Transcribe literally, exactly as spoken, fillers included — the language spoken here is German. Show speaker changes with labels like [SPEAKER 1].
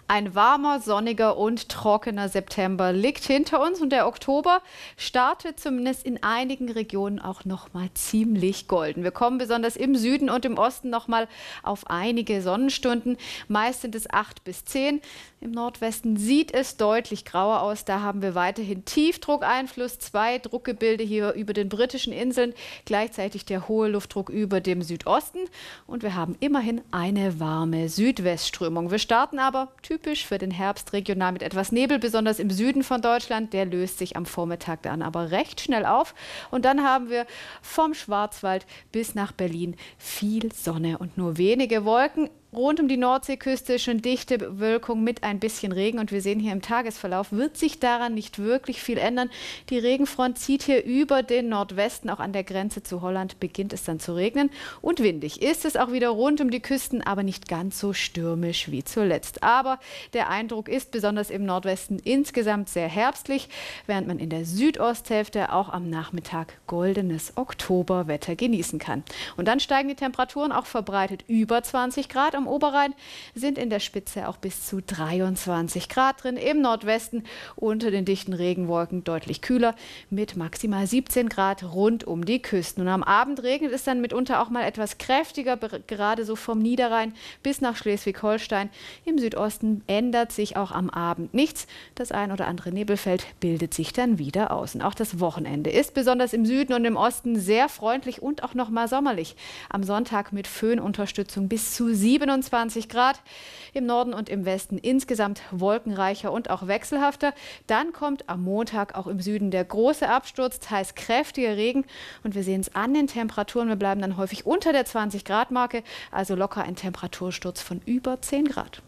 [SPEAKER 1] Ein warmer, sonniger und trockener September liegt hinter uns und der Oktober startet zumindest in einigen Regionen auch noch mal ziemlich golden. Wir kommen besonders im Süden und im Osten noch mal auf einige Sonnenstunden. Meist sind es acht bis zehn. Im Nordwesten sieht es deutlich grauer aus. Da haben wir weiterhin Tiefdruckeinfluss, zwei Druckgebilde hier über den britischen Inseln, gleichzeitig der hohe Luftdruck über dem Südosten. Und wir haben immerhin eine warme Südwestströmung. Wir starten aber typisch für den Herbst regional mit etwas Nebel, besonders im Süden von Deutschland. Der löst sich am Vormittag dann aber recht schnell auf. Und dann haben wir vom Schwarzwald bis nach Berlin viel Sonne und nur wenige Wolken. Rund um die Nordseeküste schon dichte Bewölkung mit ein bisschen Regen. Und wir sehen hier im Tagesverlauf, wird sich daran nicht wirklich viel ändern. Die Regenfront zieht hier über den Nordwesten. Auch an der Grenze zu Holland beginnt es dann zu regnen. Und windig ist es auch wieder rund um die Küsten, aber nicht ganz so stürmisch wie zuletzt. Aber der Eindruck ist besonders im Nordwesten insgesamt sehr herbstlich, während man in der Südosthälfte auch am Nachmittag goldenes Oktoberwetter genießen kann. Und dann steigen die Temperaturen auch verbreitet über zwanzig Grad. Am Oberrhein sind in der Spitze auch bis zu dreiundzwanzig Grad drin. Im Nordwesten unter den dichten Regenwolken deutlich kühler mit maximal siebzehn Grad rund um die Küsten. Und am Abend regnet es dann mitunter auch mal etwas kräftiger, gerade so vom Niederrhein bis nach Schleswig-Holstein. Im Südosten ändert sich auch am Abend nichts. Das ein oder andere Nebelfeld bildet sich dann wieder aus. Und auch das Wochenende ist besonders im Süden und im Osten sehr freundlich und auch noch mal sommerlich. Am Sonntag mit Föhnunterstützung bis zu siebenundzwanzig Grad. Im Norden und im Westen insgesamt wolkenreicher und auch wechselhafter. Dann kommt am Montag auch im Süden der große Absturz, teils kräftiger Regen. Und wir sehen es an den Temperaturen. Wir bleiben dann häufig unter der zwanzig Grad Marke, also locker ein Temperatursturz von über zehn Grad.